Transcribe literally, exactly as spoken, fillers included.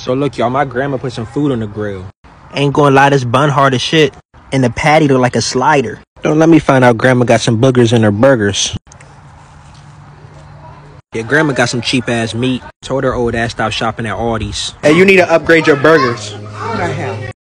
So look, y'all, my grandma put some food on the grill. Ain't gonna lie, this bun hard as shit. And the patty look like a slider. Don't let me find out grandma got some boogers in her burgers. Yeah, grandma got some cheap ass meat. Told her old ass stop shopping at Aldi's. Hey, you need to upgrade your burgers. What I have?